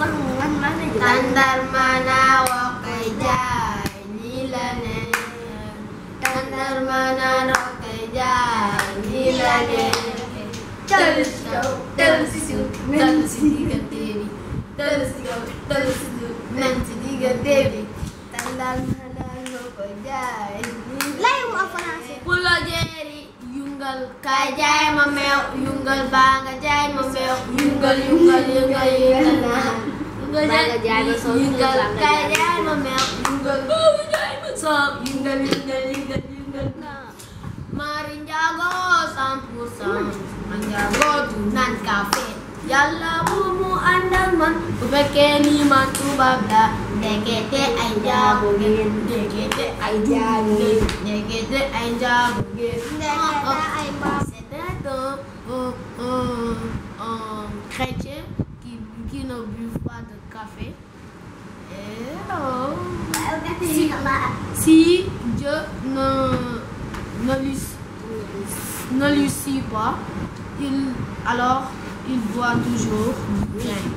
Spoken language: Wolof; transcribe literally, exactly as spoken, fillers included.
Tandarmana wakay jay nilane. Tandarmana wakay jay nilane. Talusigaw, talusigaw, nansidigan devi. Talusigaw, talusigaw, nansidigan devi. Tandarmana wakay jay nilane. Layo mo ako nasi. Pulo jeri yungal kay jay ma meew yungal banga jay ma meew yungal yungal yungal yungal. Yungal yungal kay jay ma meew yungal banga jay ma soob yungal yungal yungal yungal na. Mari Njago cent pour cent Njago du naan café Yàlla bu mu ànd ak man bu fekkee ni man tubaab la ndekete ay njaago ngeen ndekete ay njaago ngeen ndekete ay njaago ngeen Ndekete ay mbaam. C'était un un un chrétien qui qui ne buvait pas de café et oh, si, si Dieu ne ne lui ne lui suit pas, il alors il boit toujours du vin.